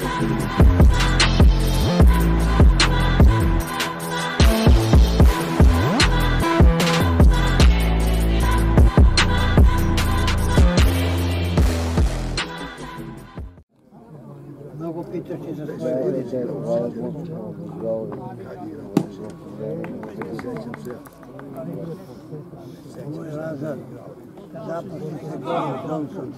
Mnogo pitaš ti za svoje godine. Ovo je Lazar. Zaposli se Boris Johnson.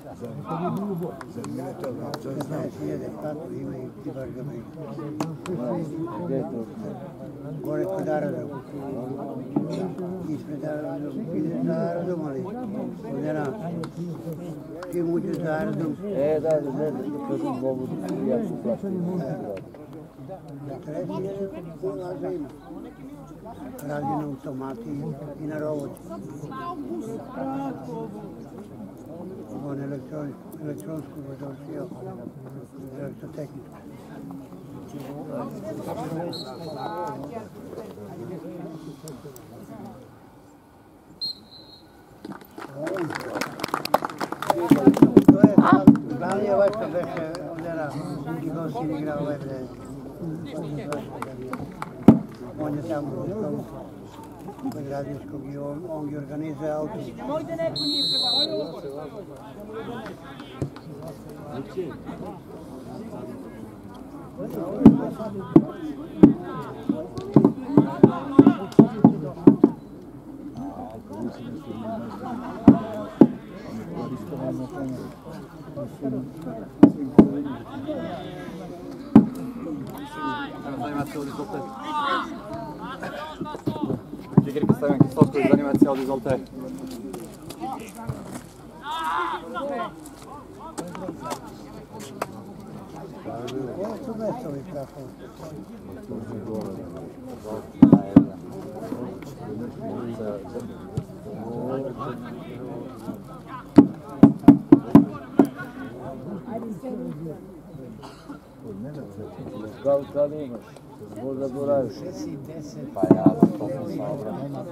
15.000 platu ima i ti baš ga briga. Gore kod Aradom. Ispred Aradom. Ideš za Aradom, ali odjena. Čim uđeš za Aradom. Da, ne, kažem mogu da ja ću platiti. 40.000 Laza ima. Radi na automati i na robotu. On elektronsku završio, elektrotehničku. To je glavni ovaj što beše ovdje i Gosin igrao ovaj bre. On je tamo kod Radijskog i on ga organizuje auto. Mojte neko nije prebao. Игорь Костовенко, Соско, занимается от Изолте. Ovo su mesovi trafovi. Kada imaš? Možda boraviš? 6.10. Pa ja to sam saobran.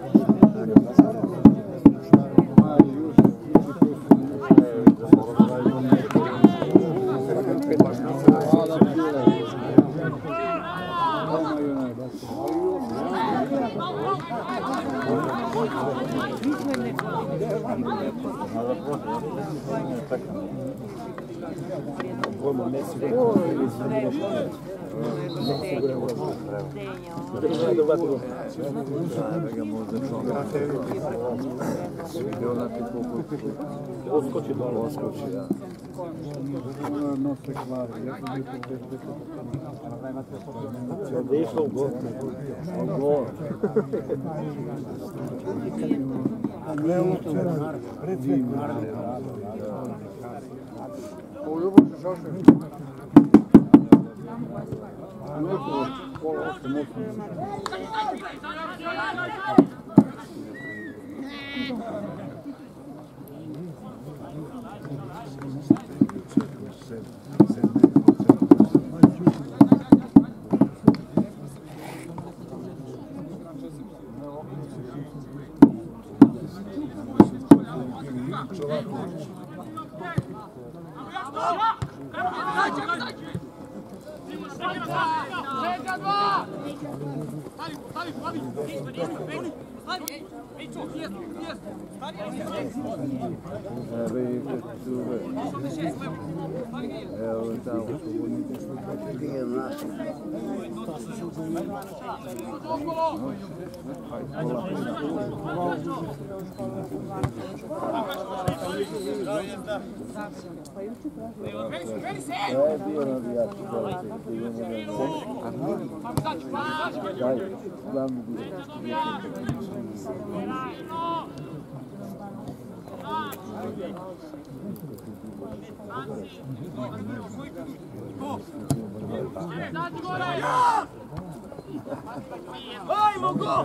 Oskoči dole. Oskoči, ja. Da je išlo u gol. U gol. A nije u to naravno. Evo tamo. Bio navijač. Daj, glavni bio. Ajmo go!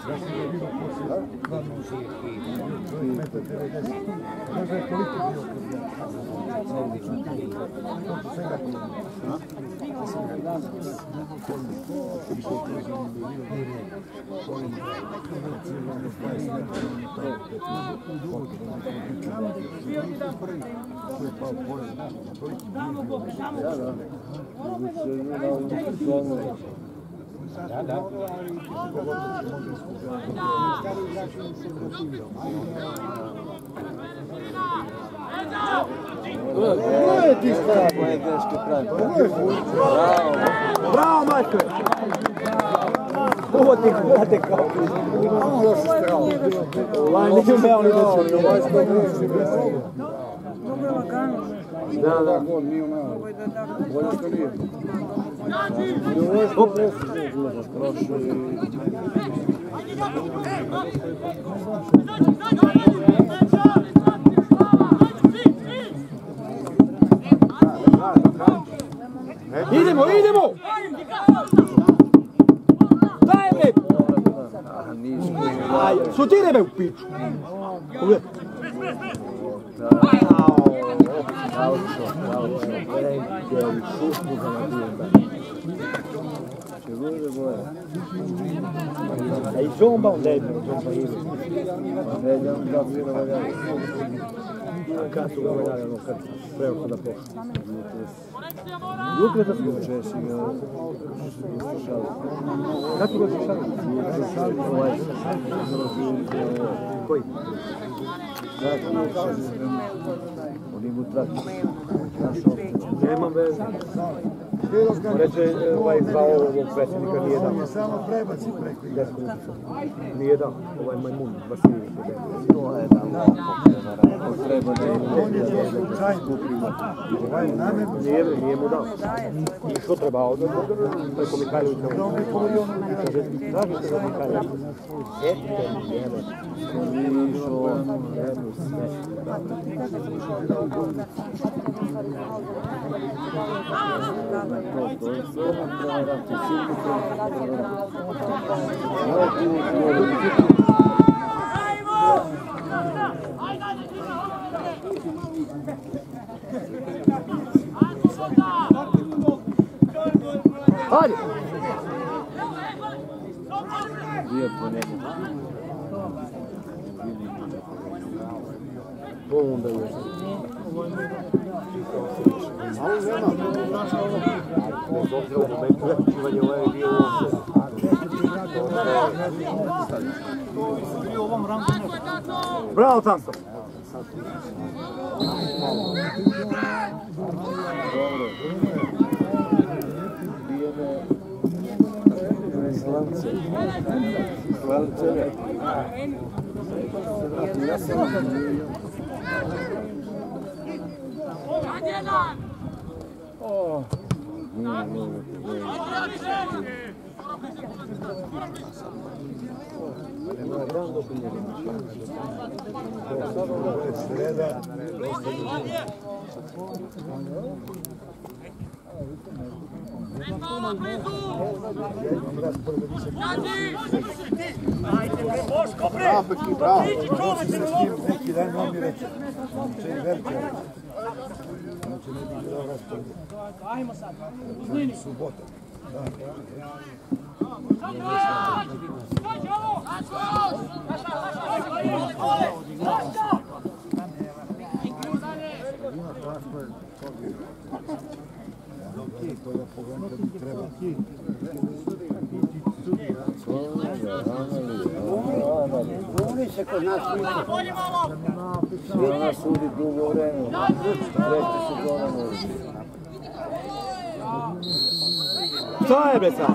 Bravo, Maćko! Ovo ti gledate kao ono loše strao. Ovaj nije umeo ni doći. Dobro je lagano. Da. Nije umeo. Bolje što nije. Hop! Idemo! Daj me! Šutire me u piču! Pogledaj! E zomba un debito, zomba io. A cazzo che guardare, non cazzo, prego da poco. Io credo che c'è, sì, cazzo che c'è? Poi. Volevo tracci. Nema veze. Reče, zvao ovog predsjednika, nije dao. On je samo prebaci preko igra. Nije dao, ovaj majmun, Vasilij. On je to slučajno. Ovaj namjerno. Nije mu dao. I što trebao? Preko Mihajlovića. Tražite ga Mihajlovića. Hadi! Onda je. Bravo, Tanko! Bravo. Neki dan vam mi reći. Če je velike. Znači ne bi bilo raspravljeno. Ajmo sad. Subota. To da pogledam kad mi treba. Oni se kod nas svi nas sudi dugo vremena. Treći su donali. Šta je be sad?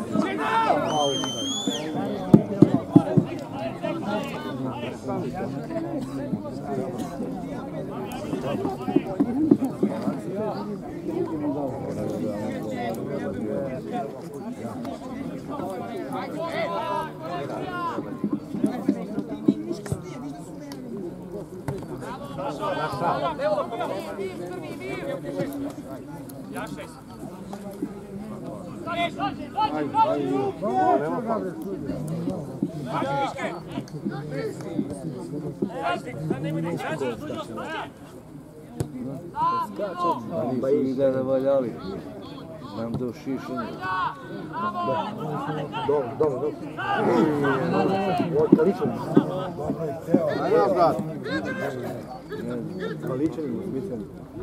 Pa ide da valjali. Nam do šišanja. Dobro. Kaličan. Ajde, brat. Kaličan, mislim.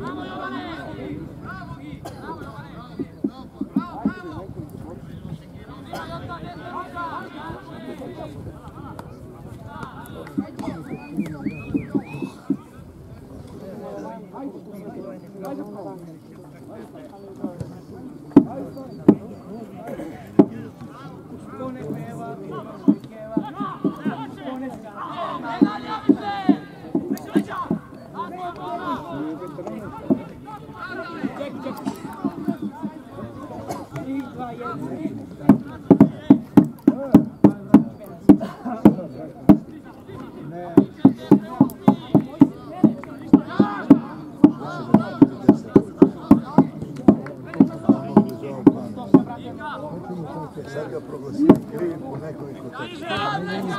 Sad ga proglasio krivim po nekoliko teksta.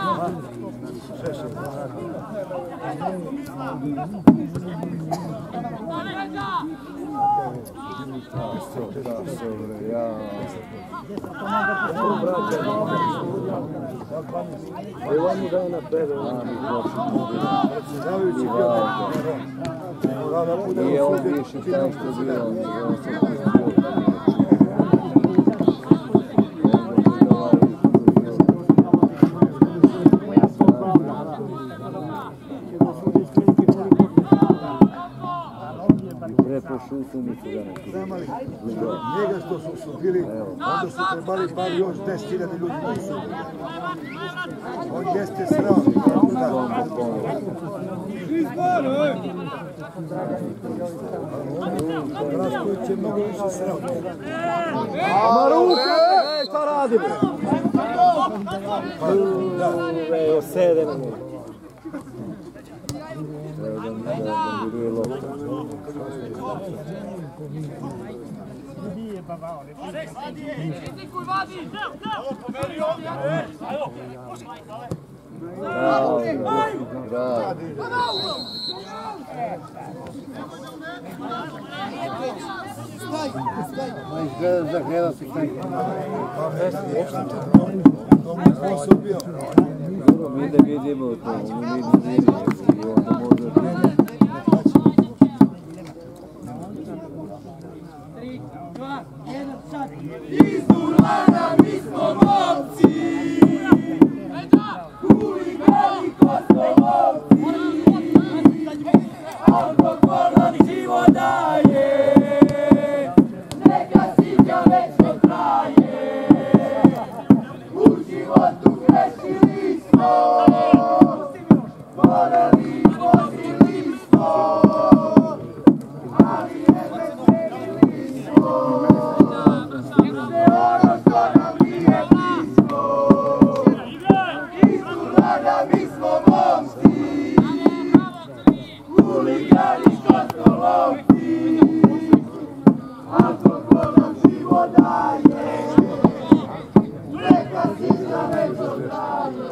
Evo mu daje na peve. Nije on više taj što je bio. Njega što su sudili, onda su trebali bar još 10.000 ljudi koji su. On jeste srao. Rasković je mnogo više srao. Maruka! Šta radimo? Evo, sede na njega. Evo da mi viruje lopta. Bravo, bravo. Izgleda zagleda se kaj. Mi da vidimo to, mi vidimo i onda možda vidimo. 3, 2, 1, sad! Izurana, mi smo momci! Huligani ko smo momci! Alkoholom život daje, neka sića večno traje. U životu grešili smo, voleli vozili smo, ali ne veseli smo. Sve ono što nam nije blisko, Izurana, mi smo momci. Huligani ko smo momci, alkoholom život daje, neka sića večno traje.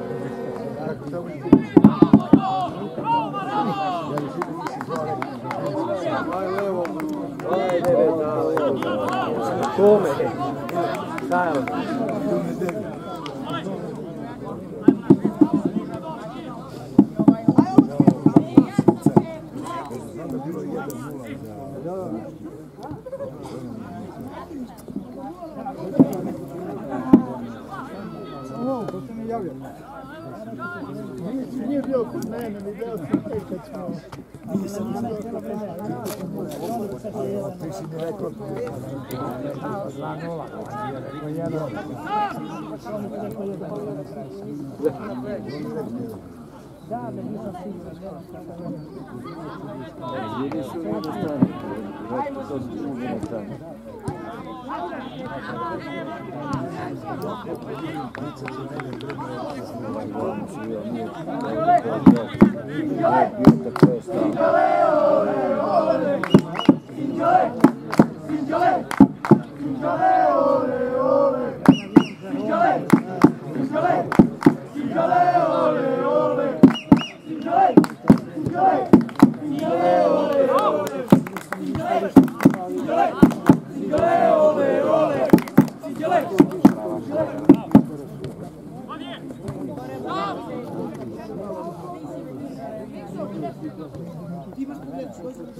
Kome? Šta je on? Nije bio kod mene, mi bio sam tek kad smo... Nisam bio kod mene. Ti si mi rekao... 2-0. Da, da nisam sigurno. Vidi su u jednu stranu, već to su u jednu stranu. Sinjole!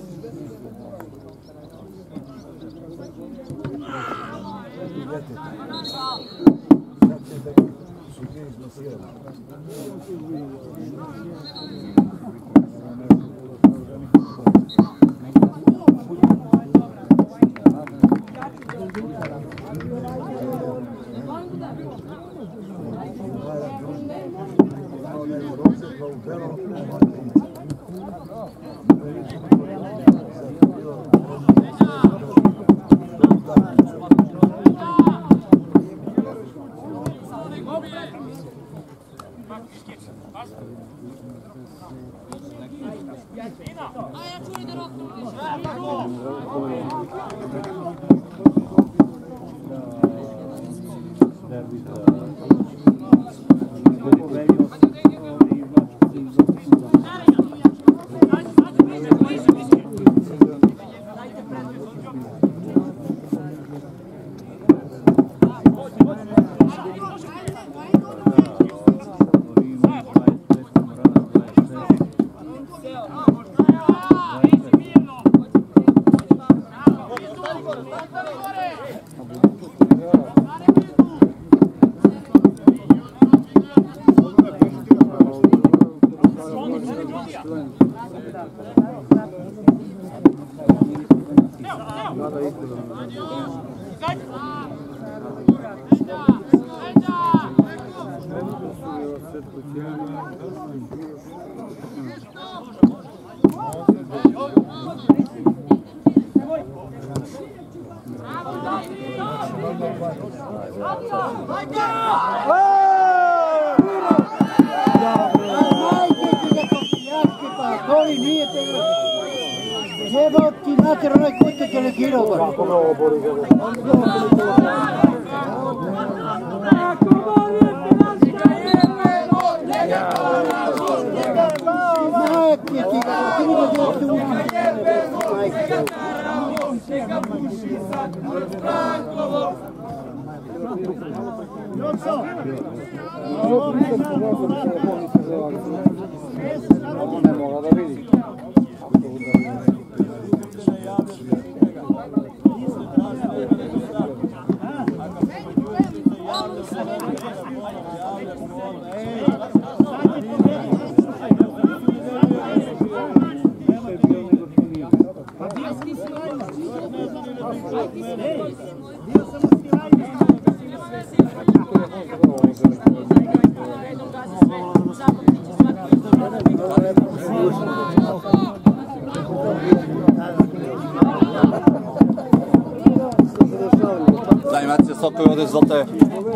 Animacja Sokół od złote.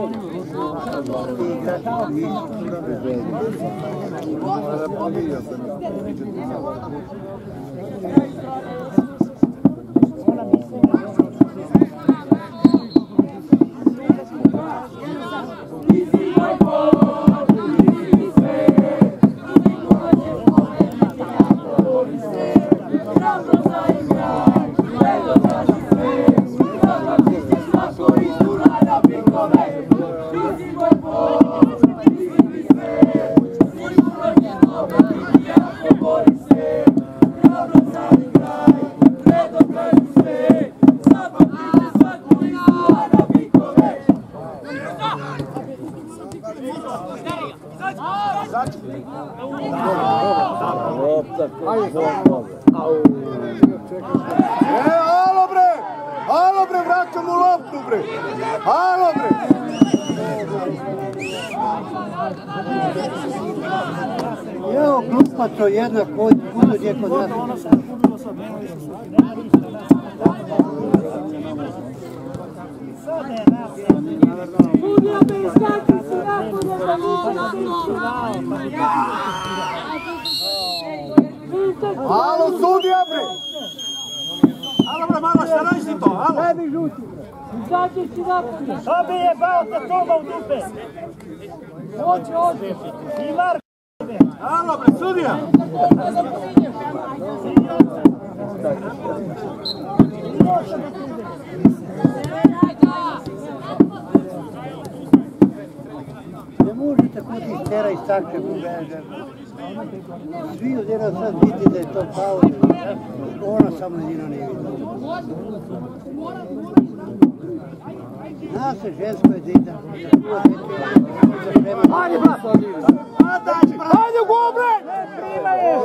Alo bre, vraćam mu loptu bre! Alo bre! Evo glupaco jedna koji budu gdje kod nas. Sudija me iskaki si napolje za Alo sudija bre! Alo bre, malo šta radiš ti to, alo? Daj mi žuti. Izađi si napolje. Što bi je bao sa toma u dupe? Ođe. I Marko. Alo bre, sudija! Ne možete kuti tera iz takve bube. Svi od jedna sad vidi da je to pao. Ona samo njina nije vidjela. Zna se žensko je dita. Ajde, brat! Ajde, gobre! Prima je!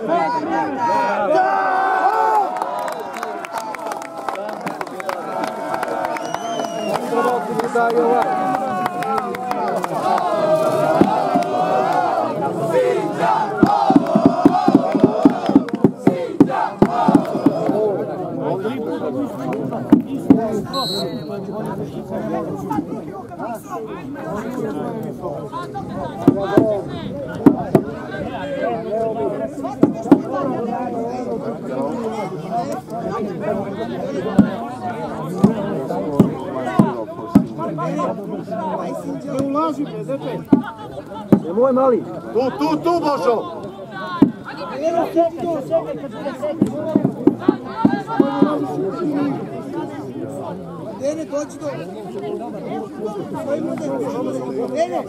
Nemoj mali. Tu, Božo! Evo sekaj, kad bude sekaj. Dene, dođi do... Dene!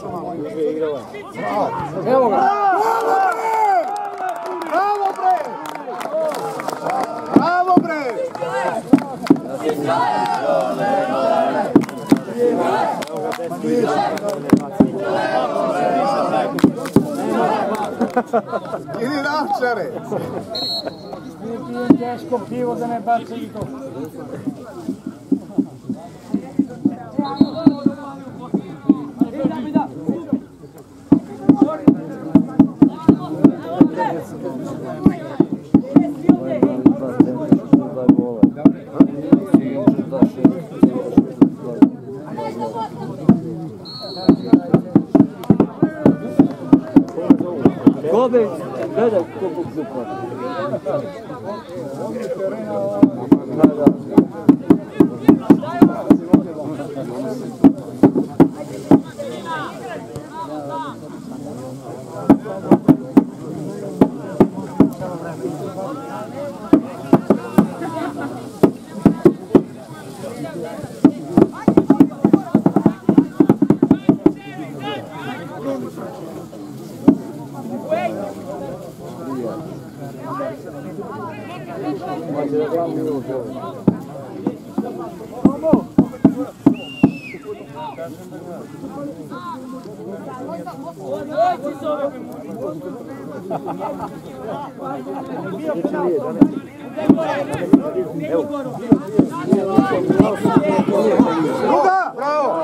Evo ga. Bravo, bre! Bravo, bre! Idi navčare! Pijem teško pivo da ne baca i to. Kobe, gledaj koliko klupa. Druga! Bravo!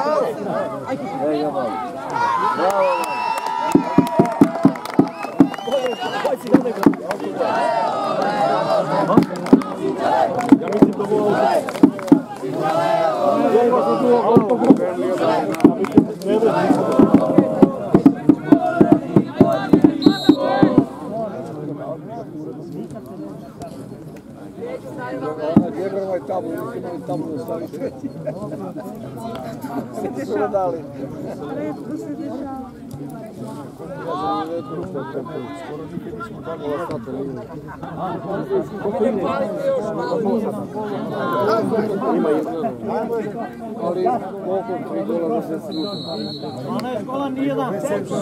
Ali koliko $3 se sluša. Ona je škola nije dan.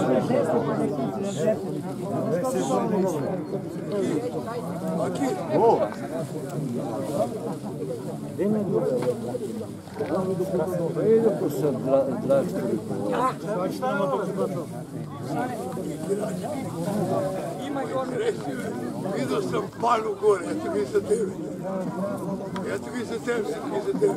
Ide ko se draškori povoli. Vidio sam palu gore, ja ti mislim tebe. Ja ti mislim tebe.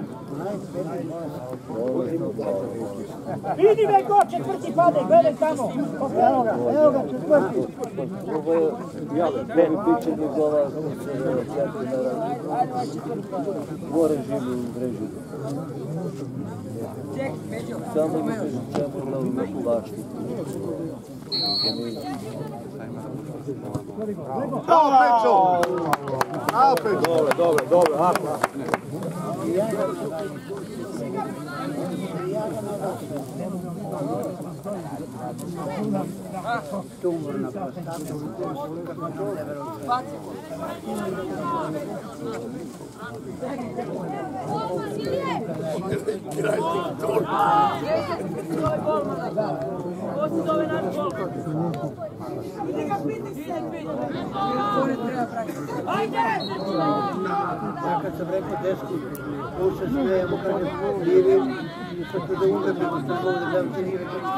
Vidi me ko, četvrti pade, gledaj tamo. Evo ga, četvrti. Ovo je pičenje gola centinara. Gore živi u Brežidu. Samo misliš centinara u neku laštu. Bravo, Pečo! Bravo, Pečo! Dobro. Ja kad sam rekao desku, on se smeje, mu kaže, nije vidim, i sad tu da umrem, nego što sam ovdje gledam, ti nije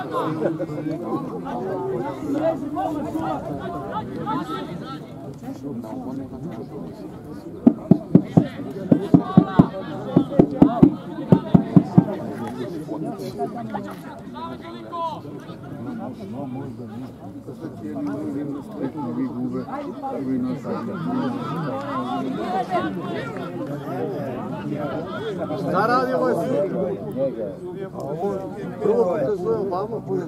Šta radi ovaj svijet? Prvo pokazuje Obama, bude.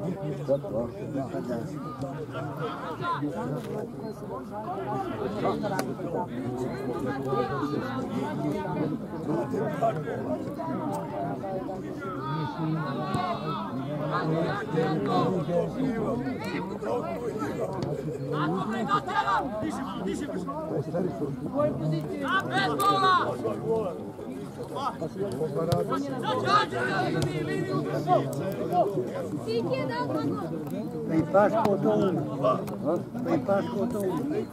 Pa i Paško to ume. Pa i Paško to ume.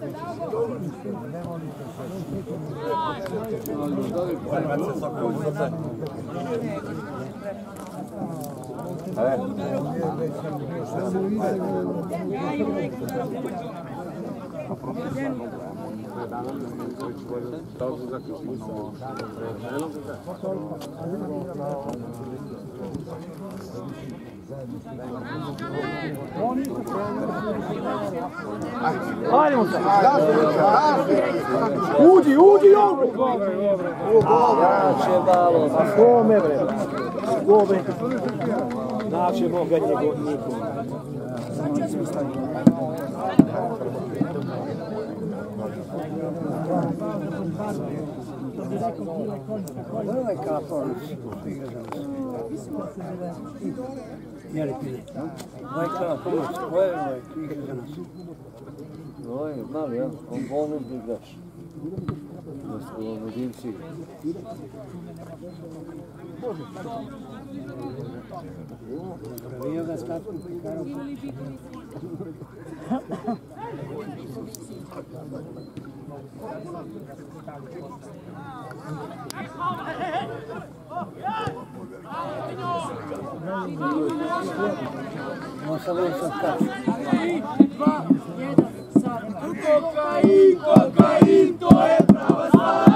Hajdemo se! Uđi, uđi ovo! Jače malo. A kome bre? Kome? Naćemo gadnje godniku. Ovaj Kalafonac igra za nas. Jeli pine? Ovaj Kalafonac, ovo je igra za nas. Ovo je mali, ja? On bonus igrač. U jedinci. Pravio ga Statku Pekaru. Ovo samo je sad kač. Kokain, to je prava stvar.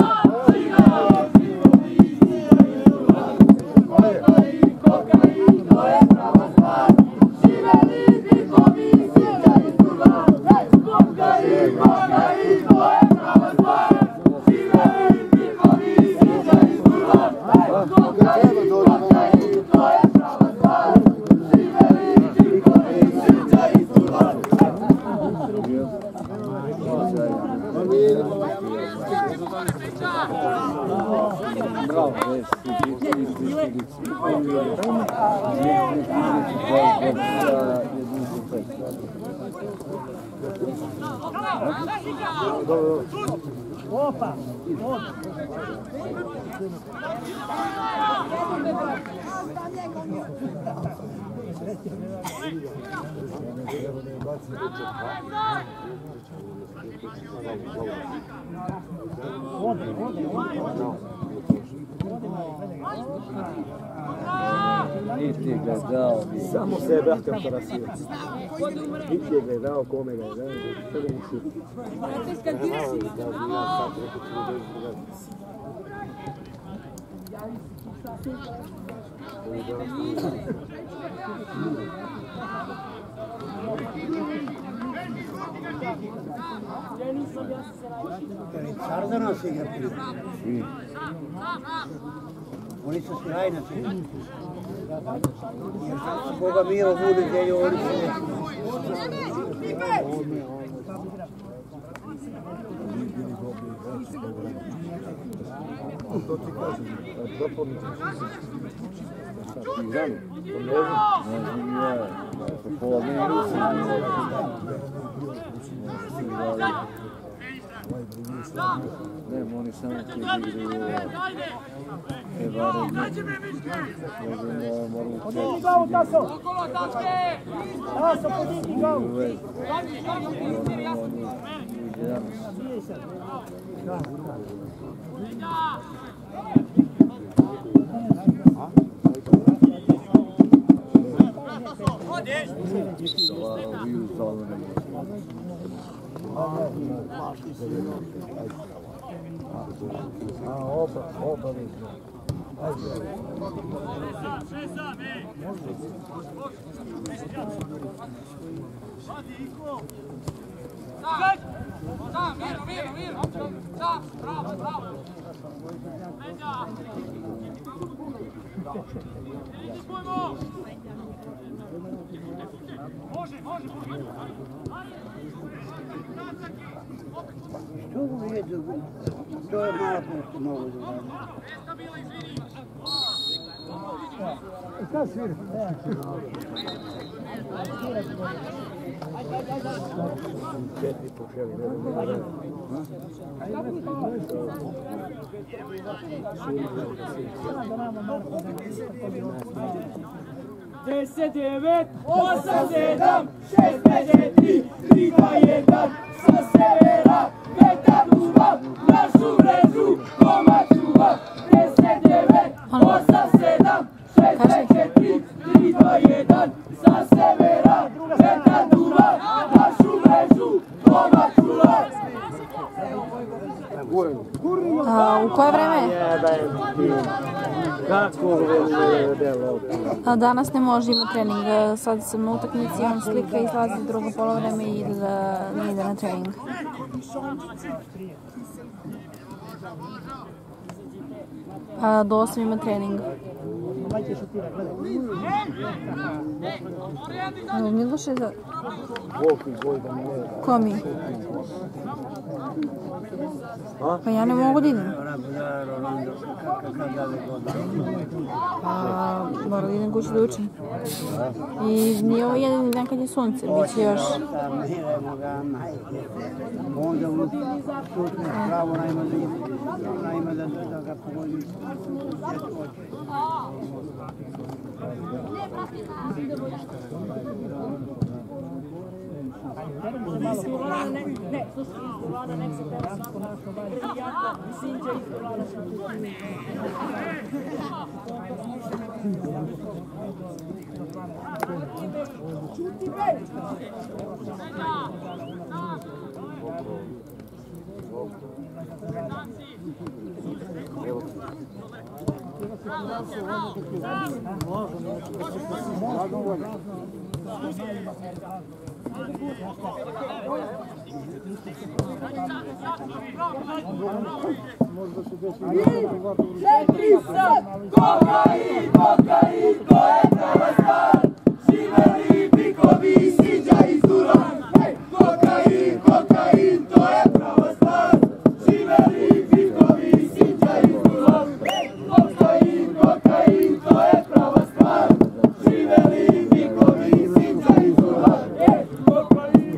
Kokain, to je prava stvar. Živeli nikovi sjećaju turban. Kokain, to je prava stvar. Živeli nikovi sjećaju turban. Kokain, to je prava stvar. Živeli nikovi sjećaju turban. Bravo, Opa! niti je gledao. Samo sebe aktorasio. Niti je gledao, kome ga je gledao. Car za nas igra prije. Oni su sjajna igra. Koga mi ovu nedelju, oni su To ti kažem, propornici. Igrali? Ne znam ja. Po pola minuta. Ne, oni samo ti igraju Evare i Podigni glavu, Taso! Taso, podigni glavu! Što u redu? To je malo pošto mogu da radim. Šta svira? Deset, devet, 8, 7, 6, 5, 4, 3, 2, 1, sa severa, vetar duva, našu mrežu, doma čuva. 10, 9, 8, 7, 6, 5, 4, 3, 2, 1, sa severa, vetar duva, našu mrežu, doma čuva. U koje vreme? Danas ne može imati trening, sad sam na utakmici, on slika i izlazi drugo polovreme i ne ide na trening. Do 8 ima trening. Miloš je za... Ko mi? Pa ja ne mogu da idem. Moram da idem kući da učim. I nije ovo jedan dan kad je sunce, bit će još. Onda u sutra pravo najma da ga pogodi. Kokain, kokain, to je prava stvar. Živeli bikovi, siđa i Zuran. Kokain, kokain, to je prava stvar. Živeli bikovi, siđa i Zuran. Kokain, kokain, to je prava stvar. Živeli bikovi, siđa i Zuran. Kokain.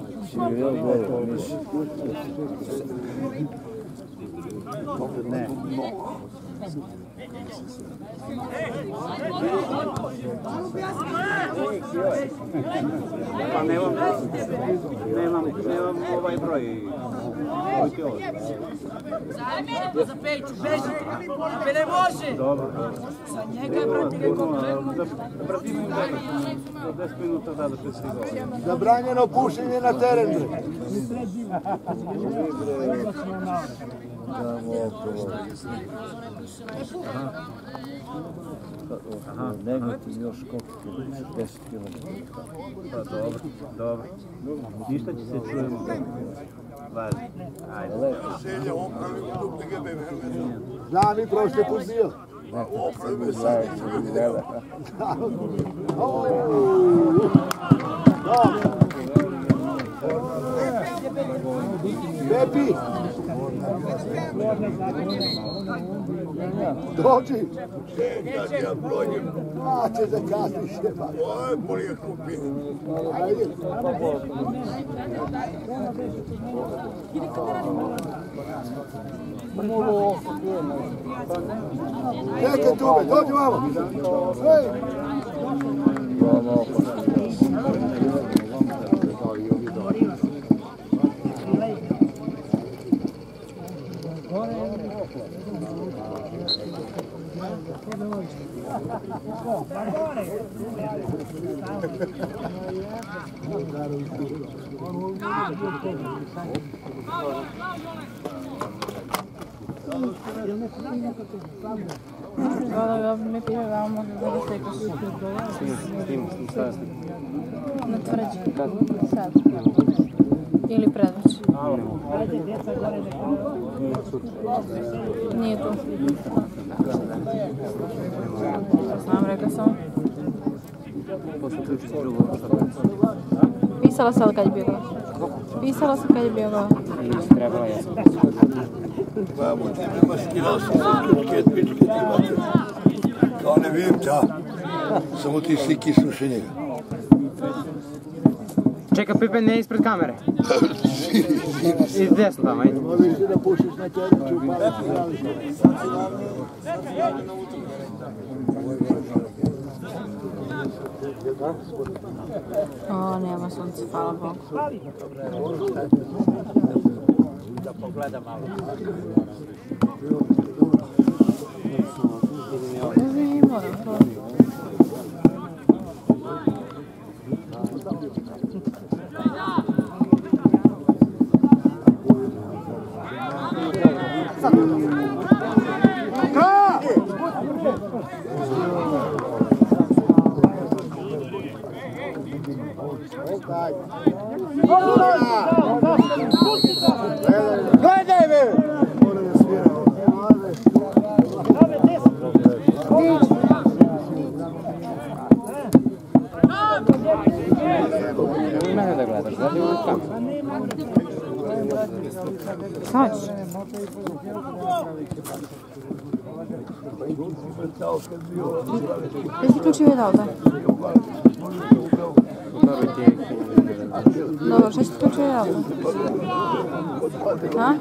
Ne. Pa nemam ovaj broj. Za Peću, beži! Ape ne može! Dobro. Sa njega je brati rekao Bratimo im 10 minuta da se svi govori. Zabranjeno pušenje na terenu. Negativ još koliko? 10 km. Pa dobro. Ništa će se čujemo. Važi. Ajde. Selja opravi u dupne gebe. Znam i prošli put bio. Opravi sad. Pepi! Dođi! Čekaj, ja prođem. A, će zakasniš, Štepan. Oj, boli je kupi. Ajde. Čekaj tube, dođi vamo! Hej! Hvala, me pira može da ga slikaš. Na tvrđi. Sad. Ili predveć. Nije tu. Znam, rekla sam. Pisala sam kad je bio gol. Pisala sam kad je bio gol. Trebala je. Vamo ti nema skirao sam se pičke ti imate. Kao ne vidim ta. Samo ti sliki slušaj njega. Čeka Pipe, ne ispred kamere. Iz desno tamo, ajde. Možeš ti da pušiš na terenu, upala se praviš. O, nema sunce, hvala Bogu. Da pogleda malo. Moram to. Gledaj me! Mene da gledaš, gledaj u kameru. Sad. Jesi ključeve dao da? Dobro, šta će ti ključeve dao? Ha?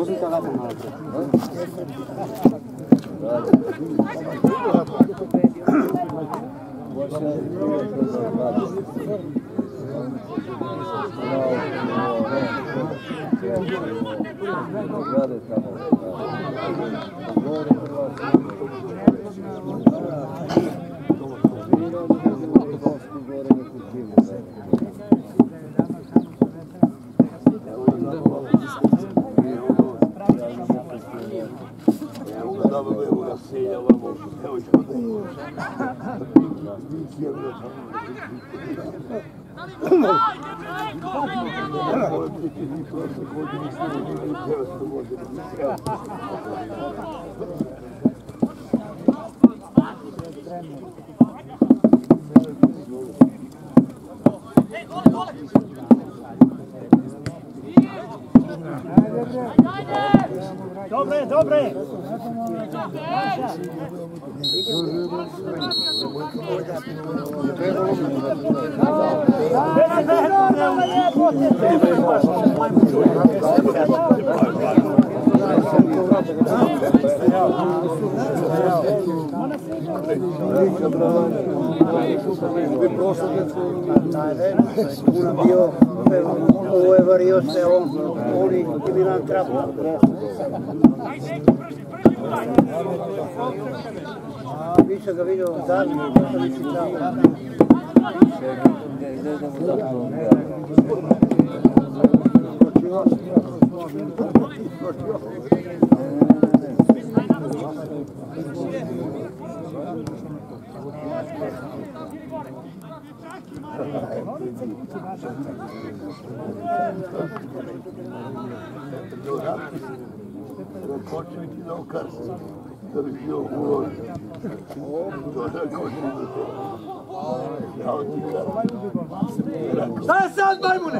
Dobre, dobre! Ovo je vario se oni i Milan Trapa. Nisam ga vidio davno, to mi čitao. Početi da okarsti, da bi bio uložen. To da kočiti. Ja od ti karam. Šta je sad, majmune?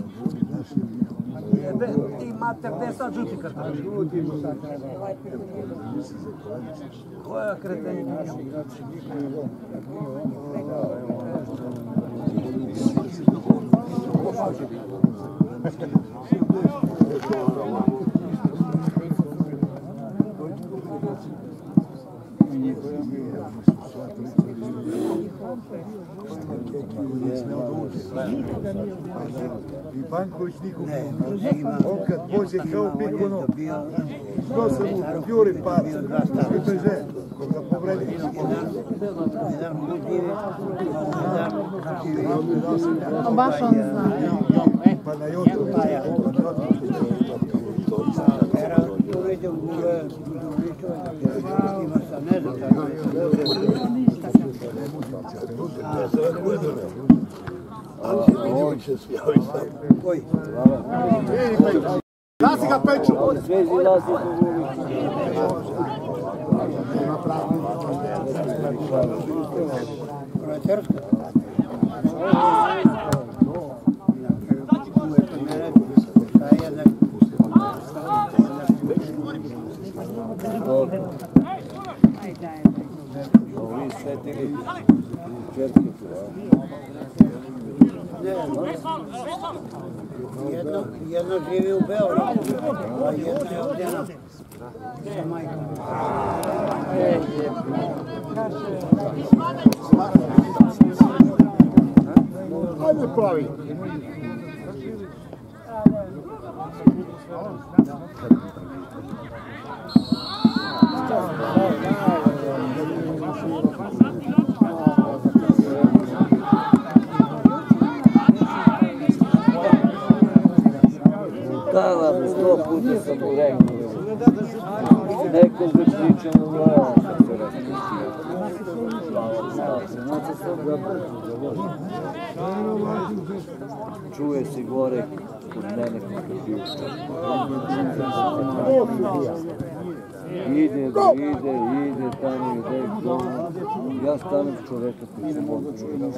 Jebe, ti mater, gde je sad žuti karton? Koja kretenja? I Panković nikog nema. On kad pođe kao pikono, što se mu juri pad, što je žen, koga povredi. Baš on zna. Pa na jutro. Nasi ga peču! Svezi lazi ovi svetili četki. Jedno živi u Beogradu, a jedno je ovdje sa majkom. Ajde pravi! Dala, 100 puta sam mu rekao. Nekog već pričamo gleda kad se raspustio. Noća sam ga čuje se gore kod mene kako je bio. Ide tamo, ide tamo. Ja stanem čoveka koji se mogu čuje.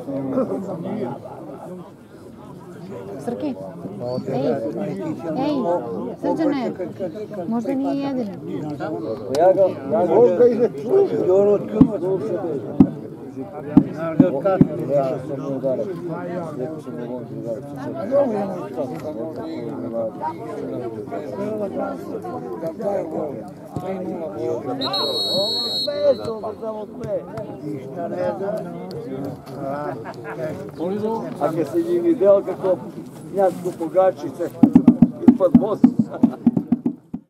Srki? Ej, Srđane, možda nije jedin. Ja ga ide Narod kako? rekao sam mu udarac. Rekao sam mu on udarac. Ništa ne znam. A kad si njih video kako pljačku pogačice ispod mosta.